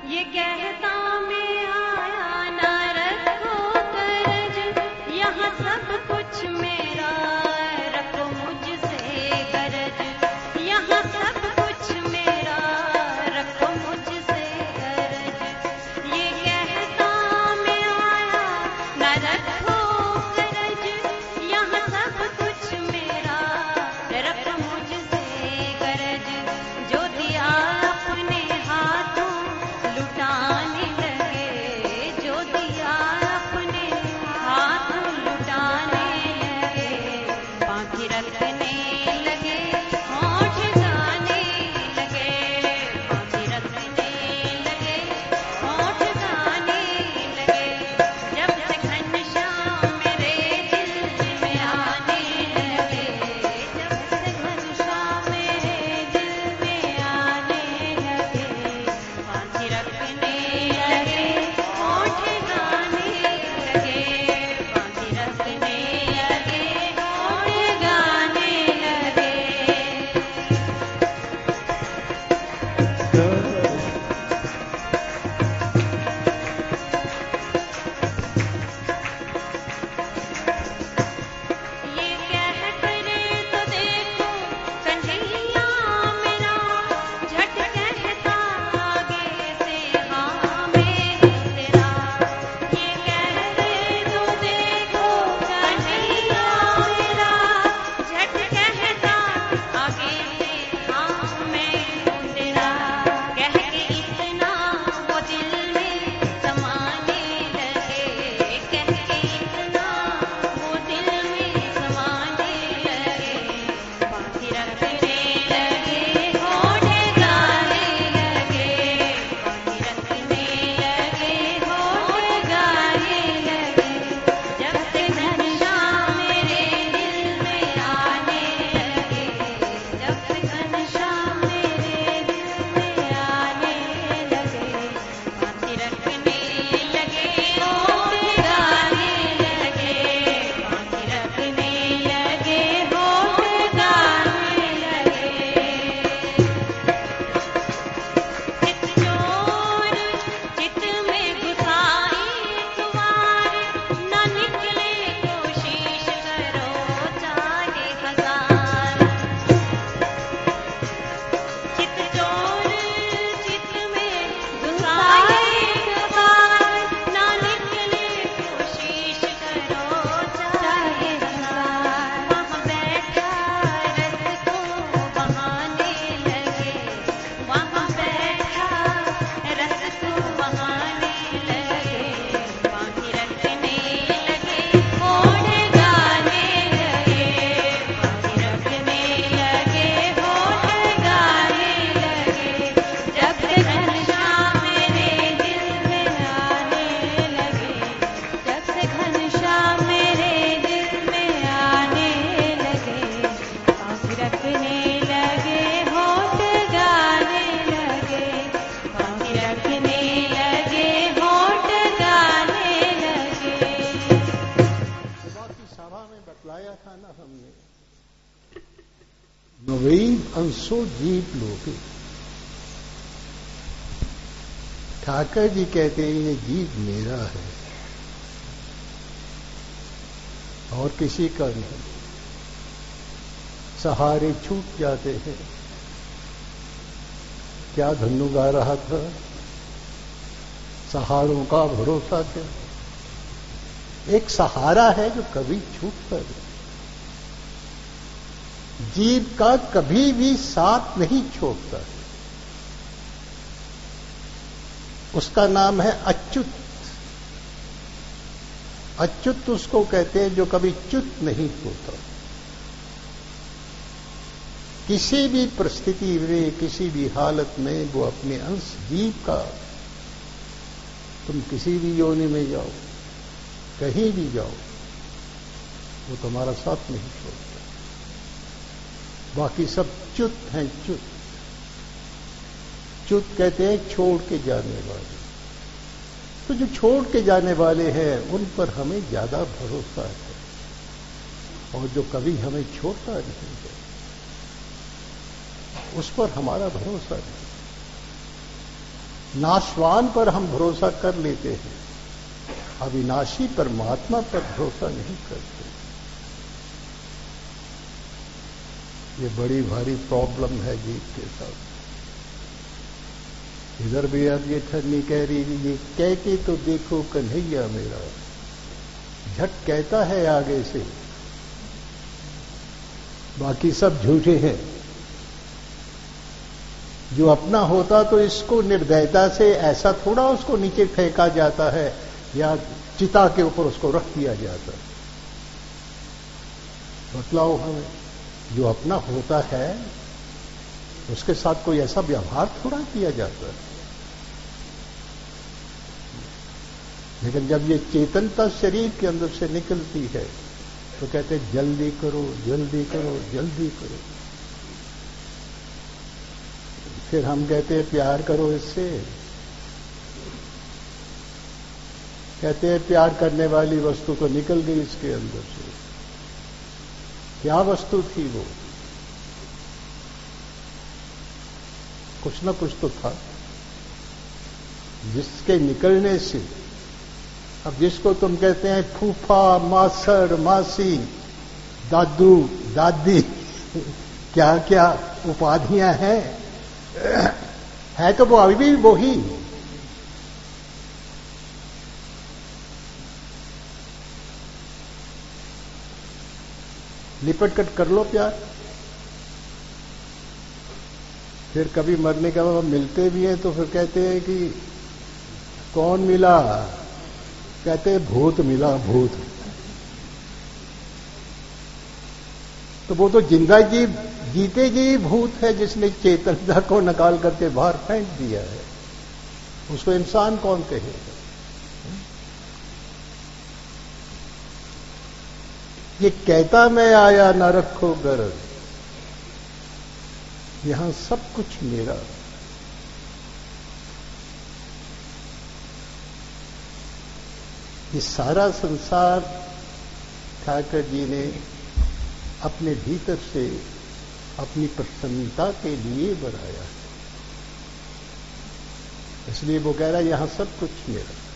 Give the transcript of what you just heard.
ये कहता मैं आया ना रखो कर्ज, यहाँ सब कुछ मेरा, रखो मुझसे कर्ज, यहाँ सब कुछ मेरा, रखो मुझसे कर्ज। ये कहता मैं आया ना रखो कर्ज, यहाँ सब कुछ मेरा, रखो मुझसे कर्ज। जो दिया अपने हाथों लुटाने लगे, जो दिया अपने हाथों लुटाने लगे, बाकी रखने लगे, होठ गाने लगे, बाकी रखने लगे, होठ गाने लगे। जब से घनश्याम मेरे दिल में आने लगे, जब से घनश्याम मेरे दिल में आने लगे, बाकी रखने लगे, होठ गाने लगे, बाकी रखने लगे, होठ गाने लगे। ये कह करे तो देखो कन्हैया मेरा, झट कहता आगे से हाँ मैं हूँ तेरा। ये कह करे तो देखो कन्हैया मेरा, झट कहता आगे से हाँ मैं हूँ तेरा। कह के इतना वो दिल में समाने लगे, कह के इतना वो दिल में समाने लगे, बाकी रखने लगे, होठ गाने लगे, बाकी रखने लगे, होठ गाने लगे। जब से घनश्याम मेरे दिल में आने लगे, जब से घनश्याम मेरे दिल में आने लगे, बाकी रखने लगे, होठ गाने लगे, बाकी रखने लगे, होठ गाने लगे। चित चोर चित में घुसाई तुम्हारे, न निकले कोशिश करो चाहे हजार। चित चोर चित में घुसाई तुम्हारे, न निकले कोशिश करो चाहे हजार। वहाँ बैठा रस को बहाने लगे, वहाँ बैठा रस को बहाने लगे, बाकी रखने लगे, होठ गाने लगे, बाकी रखने लगे, होठ गाने लगे। जब से घनश्याम मेरे दिल में आने लगे, जब से घनश्याम मेरे दिल में आने लगे, बाकी रखने लगे, होठ गाने लगे, बाकी रखने लगे, होठ गाने लगे। बाकी सभा में बतलाया था ना हमने, नवीन अंशो जीव लोगे। ठाकर जी कहते हैं ये जीव मेरा है और किसी का नहीं। सहारे छूट जाते हैं। क्या धन्नु गा रहा था, सहारों का भरोसा क्या। एक सहारा है जो कभी छूटता नहीं। जीव का कभी भी साथ नहीं छोड़ता। उसका नाम है अच्युत। अच्युत उसको कहते हैं जो कभी च्युत नहीं होता। किसी भी परिस्थिति में, किसी भी हालत में वो अपने अंश जीव का, तुम किसी भी योनि में जाओ, कहीं भी जाओ, वो तुम्हारा साथ नहीं छोड़ता। बाकी सब च्युत हैं, च्युत। च्युत कहते हैं छोड़ के जाने वाले। तो जो छोड़ के जाने वाले हैं उन पर हमें ज्यादा भरोसा है, और जो कभी हमें छोड़ता नहीं है उस पर हमारा भरोसा नहीं। नाशवान पर हम भरोसा कर लेते हैं, अविनाशी परमात्मा पर भरोसा नहीं करते। ये बड़ी भारी प्रॉब्लम है जीव के साथ। इधर भी अब ये ठन्नी कह रही, ये कह के तो देखो कन्हैया मेरा, झट कहता है आगे से, बाकी सब झूठे हैं। जो अपना होता तो इसको निर्दयता से ऐसा थोड़ा उसको नीचे फेंका जाता है या चिता के ऊपर उसको रख दिया जाता है। बतलाओ हमें, जो अपना होता है उसके साथ कोई ऐसा व्यवहार थोड़ा किया जाता है। लेकिन जब ये चेतनता शरीर के अंदर से निकलती है तो कहते हैं जल्दी करो, जल्दी करो, जल्दी करो। फिर हम कहते हैं प्यार करो इससे, कहते हैं प्यार करने वाली वस्तु तो निकल गई इसके अंदर से। क्या वस्तु थी वो? कुछ ना कुछ तो था जिसके निकलने से, अब जिसको तुम कहते हैं फूफा, मासर, मासी, दादू, दादी, क्या क्या उपाधियां हैं, है तो वो अभी भी वो ही। लिपट कट कर लो प्यार। फिर कभी मरने के बाद मिलते भी हैं तो फिर कहते हैं कि कौन मिला? कहते हैं भूत मिला, भूत। तो वो तो जिंदा जीव, जीते जी भूत है जिसने चेतनता को निकाल करके बाहर फेंक दिया है। उसको इंसान कौन कहेगा? ये कहता मैं आया न रखो गरज, यहां सब कुछ मेरा। ये सारा संसार ठाकर जी ने अपने भीतर से अपनी प्रसन्नता के लिए बनाया है। इसलिए वो कह रहा है यहां सब कुछ मेरा।